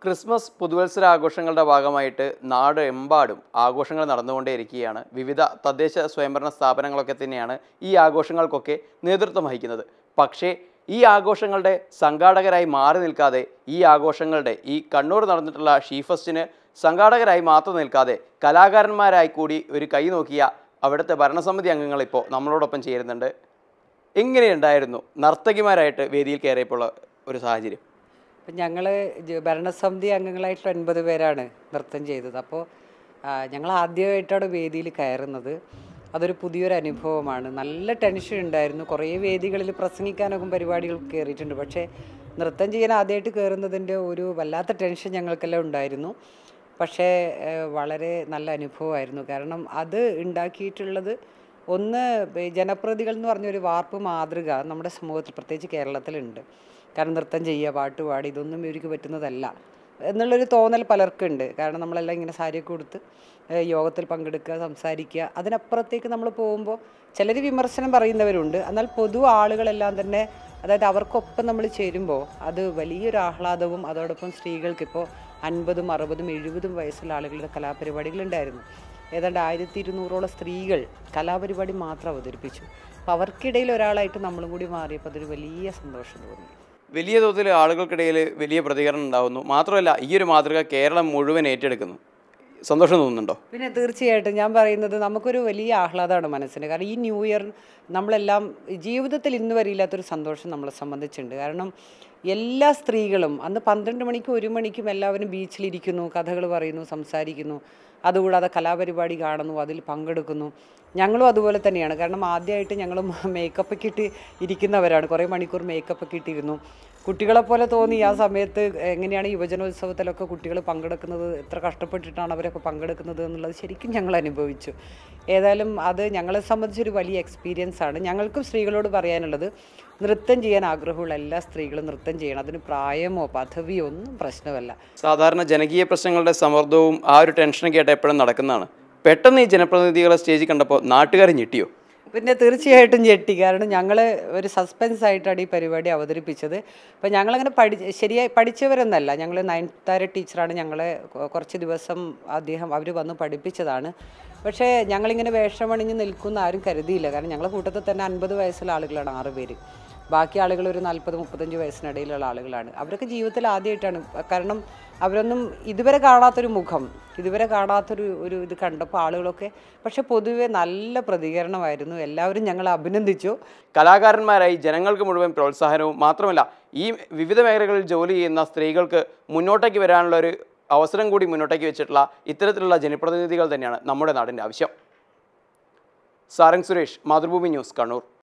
Christmas പുതുവത്സര ആഘോഷങ്ങളുടെ ഭാഗമായിട്ട് നാടെമ്പാടും ആഘോഷങ്ങൾ നടന്നുകൊണ്ടേയിരിക്കുകയാണ്. വിവിധ തദ്ദേശ സ്വയംഭരണ സ്ഥാപനങ്ങളൊക്കെ തന്നെയാണ് ഈ ആഘോഷങ്ങൾക്കൊക്കെ നേതൃത്വം വഹിക്കുന്നത്. പക്ഷേ ഈ ആഘോഷങ്ങളുടെ സംഘാടകരായി മാറി നിൽക്കാതെ ഈ ആഘോഷങ്ങളുടെ ഈ കണ്ണൂർ നടന്നിട്ടുള്ള ഷീഫസ്റ്റിന് സംഘാടകരായി മാത്രം നിൽക്കാതെ കലാകാരന്മാരായി കൂടി ഒരു കൈ നോക്കിയ അവിടുത്തെ ഭരണസമിതി അംഗങ്ങൾ ഇപ്പോൾ നമ്മളോടൊപ്പം ചേരുന്നുണ്ട്. എങ്ങനെയുണ്ടായിരുന്നു നർത്തകിമാരായിട്ട് വേദിയിൽ കയറിയപ്പോൾ ഒരു സാഹചര്യം? അപ്പം ഞങ്ങൾ ഭരണസമിതി അംഗങ്ങളായിട്ടുള്ള 9 പേരാണ് നൃത്തം ചെയ്തത്. അപ്പോൾ ഞങ്ങൾ ആദ്യമായിട്ടാണ് വേദിയിൽ കയറുന്നത്. അതൊരു പുതിയൊരു അനുഭവമാണ്. നല്ല ടെൻഷൻ ഉണ്ടായിരുന്നു. കുറേ വേദികളിൽ പ്രസംഗിക്കാനൊക്കെ പരിപാടികൾ കയറിയിട്ടുണ്ട്. പക്ഷേ നൃത്തം ചെയ്യാൻ ആദ്യമായിട്ട് കയറുന്നതിൻ്റെ ഒരു വല്ലാത്ത ടെൻഷൻ ഞങ്ങൾക്കെല്ലാം ഉണ്ടായിരുന്നു. പക്ഷേ വളരെ നല്ല അനുഭവമായിരുന്നു. കാരണം അത് ഉണ്ടാക്കിയിട്ടുള്ളത് ഒന്ന് ജനപ്രതികൾ എന്ന് പറഞ്ഞൊരു വാർപ്പ് മാതൃക നമ്മുടെ സമൂഹത്തിൽ പ്രത്യേകിച്ച് കേരളത്തിലുണ്ട്. കാരണം നൃത്തം ചെയ്യുക, പാട്ട് പാടി ഇതൊന്നും ഇവർക്ക് പറ്റുന്നതല്ല എന്നുള്ളൊരു തോന്നൽ പലർക്കുണ്ട്. കാരണം നമ്മളെല്ലാം ഇങ്ങനെ സാരിയൊക്കെ കൊടുത്ത് യോഗത്തിൽ പങ്കെടുക്കുക, സംസാരിക്കുക, അതിനപ്പുറത്തേക്ക് നമ്മൾ പോകുമ്പോൾ ചിലർ വിമർശനം പറയുന്നവരുണ്ട്. എന്നാൽ പൊതു ആളുകളെല്ലാം തന്നെ, അതായത് അവർക്കൊപ്പം നമ്മൾ ചേരുമ്പോൾ അത് വലിയൊരു ആഹ്ലാദവും, അതോടൊപ്പം സ്ത്രീകൾക്കിപ്പോൾ 50, 60, 70 വയസ്സുള്ള ആളുകളുടെ കലാപരിപാടികളുണ്ടായിരുന്നു. ഏതാണ്ട് 1200ഓളം സ്ത്രീകൾ കലാപരിപാടി മാത്രം അവതരിപ്പിച്ചു. അപ്പോൾ അവർക്കിടയിൽ ഒരാളായിട്ട് നമ്മളും കൂടി മാറിയപ്പോൾ അതൊരു വലിയ സന്തോഷം തോന്നി. വലിയ തോതിൽ ആളുകൾക്കിടയിൽ വലിയ പ്രതികരണം ഉണ്ടാകുന്നു. മാത്രമല്ല ഈ ഒരു മാതൃക കേരളം മുഴുവൻ ഏറ്റെടുക്കുന്നു. സന്തോഷം തോന്നുന്നുണ്ടോ? പിന്നെ തീർച്ചയായിട്ടും ഞാൻ പറയുന്നത് നമുക്കൊരു വലിയ ആഹ്ലാദമാണ് മനസ്സിന്. കാരണം ഈ ന്യൂ ഇയർ നമ്മളെല്ലാം ജീവിതത്തിൽ ഇന്ന് വരെ ഇല്ലാത്തൊരു സന്തോഷം നമ്മളെ സംബന്ധിച്ചുണ്ട്. കാരണം എല്ലാ സ്ത്രീകളും അന്ന് 12 മണിക്കും 1 മണിക്കും എല്ലാവരും ബീച്ചിലിരിക്കുന്നു, കഥകൾ പറയുന്നു, സംസാരിക്കുന്നു. അതുകൂടാതെ കലാപരിപാടി കാണുന്നു, അതിൽ പങ്കെടുക്കുന്നു. ഞങ്ങളും അതുപോലെ തന്നെയാണ്. കാരണം ആദ്യമായിട്ട് ഞങ്ങളും മേക്കപ്പൊക്കെ ഇട്ട് ഇരിക്കുന്നവരാണ്. കുറേ മണിക്കൂർ മേക്കപ്പൊക്കെ ഇട്ടിരുന്നു. കുട്ടികളെപ്പോലെ തോന്നി ആ സമയത്ത്. എങ്ങനെയാണ് യുവജനോത്സവത്തിലൊക്കെ കുട്ടികൾ പങ്കെടുക്കുന്നത്, എത്ര കഷ്ടപ്പെട്ടിട്ടാണ് അവരൊക്കെ പങ്കെടുക്കുന്നത് എന്നുള്ളത് ശരിക്കും ഞങ്ങൾ അനുഭവിച്ചു. ഏതായാലും അത് ഞങ്ങളെ സംബന്ധിച്ചൊരു വലിയ എക്സ്പീരിയൻസ് ആണ്. ഞങ്ങൾക്കും സ്ത്രീകളോട് പറയാനുള്ളത്, നൃത്തം ചെയ്യാൻ ആഗ്രഹമുള്ള എല്ലാ സ്ത്രീകളും നൃത്തം ചെയ്യണം. അതിന് പ്രായമോ പദവിയോ ഒന്നും പ്രശ്നമല്ല. സാധാരണ ജനകീയ പ്രശ്നങ്ങളുടെ സമ്മർദ്ദവും ആ ഒരു ടെൻഷനൊക്കെ ആയിട്ട് എപ്പോഴും നടക്കുന്നതാണ്. പെട്ടെന്ന് ഈ ജനപ്രതിനിധികളെ സ്റ്റേജിൽ കണ്ടപ്പോൾ നാട്ടുകാർ ഞെട്ടിയോ? പിന്നെ തീർച്ചയായിട്ടും ഞെട്ടി. കാരണം ഞങ്ങൾ ഒരു സസ്പെൻസ് ആയിട്ടാണ് ഈ പരിപാടി അവതരിപ്പിച്ചത്. അപ്പോൾ ഞങ്ങളങ്ങനെ ശരിയായി പഠിച്ചവരൊന്നല്ല. ഞങ്ങൾ 9th ടീച്ചറാണ് ഞങ്ങളെ കുറച്ച് ദിവസം അവർ വന്ന് പഠിപ്പിച്ചതാണ്. പക്ഷേ ഞങ്ങളിങ്ങനെ വേഷമണിഞ്ഞ് നിൽക്കുന്ന ആരും കരുതിയില്ല. കാരണം ഞങ്ങളെ കൂട്ടത്തിൽ തന്നെ 50 വയസ്സുള്ള ആളുകളാണ് 6 പേര്. ബാക്കി ആളുകൾ ഒരു 40-35 വയസ്സിനിടയിലുള്ള ആളുകളാണ്. അവരൊക്കെ ജീവിതത്തിൽ ആദ്യമായിട്ടാണ്. കാരണം അവരൊന്നും ഇതുവരെ കാണാത്തൊരു മുഖം, ഇതുവരെ കാണാത്തൊരു ഇത് കണ്ടപ്പോൾ ആളുകളൊക്കെ. പക്ഷെ പൊതുവെ നല്ല പ്രതികരണമായിരുന്നു. എല്ലാവരും ഞങ്ങളെ അഭിനന്ദിച്ചു. കലാകാരന്മാരായി ജനങ്ങൾക്ക് മുഴുവൻ പ്രോത്സാഹനവും മാത്രമല്ല, ഈ വിവിധ മേഖലകളിൽ ജോലി ചെയ്യുന്ന സ്ത്രീകൾക്ക് മുന്നോട്ടേക്ക് വരാനുള്ള ഒരു അവസരം കൂടി മുന്നോട്ടേക്ക് വെച്ചിട്ടുള്ള ഇത്തരത്തിലുള്ള ജനപ്രതിനിധികൾ തന്നെയാണ് നമ്മുടെ നാടിൻ്റെ ആവശ്യം. സാരംഗ് സുരേഷ്, മാതൃഭൂമി ന്യൂസ്, കണ്ണൂർ.